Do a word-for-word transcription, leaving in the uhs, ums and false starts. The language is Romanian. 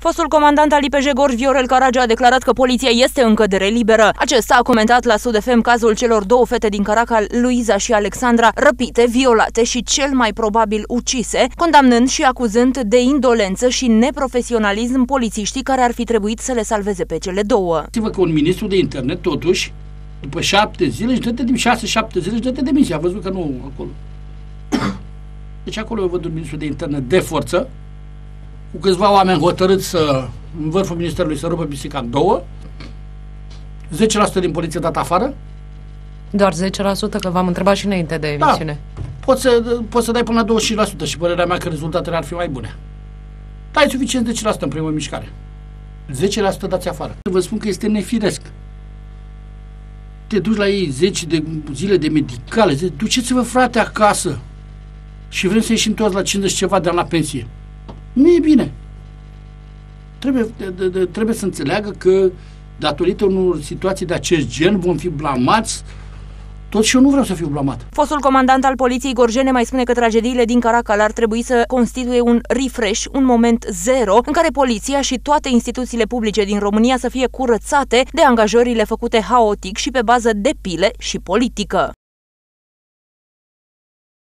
Fostul comandant al I P J Gorj, Viorel Caragea, a declarat că poliția este în cădere liberă. Acesta a comentat la Sud F M cazul celor două fete din Caracal, Luiza și Alexandra, răpite, violate și cel mai probabil ucise, condamnând și acuzând de indolență și neprofesionalism polițiștii care ar fi trebuit să le salveze pe cele două. Știți-vă că un ministru de internet, totuși, după șapte zile, își dă-te de șase, șapte zile, își dă-te demisia. A văzut că nu acolo. Deci acolo eu văd un ministru de internet de forță, cu câțiva oameni hotărâți să, în vârful ministerului, să rupă pisica în două, zece la sută din poliție dat afară. Doar zece la sută, că v-am întrebat și înainte de emisiune. Da, poți să, poți să dai până la douăzeci și cinci la sută și părerea mea că rezultatele ar fi mai bune. Dai suficient zece la sută în primă mișcare. zece la sută dați afară. Vă spun că este nefiresc. Te duci la ei zece de zile de medicale, zici, duceți-vă frate acasă și vrem să ieșim toți la cincizeci ceva de ani la pensie. Nu e bine. Trebuie, de, de, trebuie să înțeleagă că datorită unor situații de acest gen vom fi blamați. Tot și eu nu vreau să fiu blamat. Fostul comandant al poliției gorjene mai spune că tragediile din Caracal ar trebui să constituie un refresh, un moment zero, în care poliția și toate instituțiile publice din România să fie curățate de angajările făcute haotic și pe bază de pile și politică.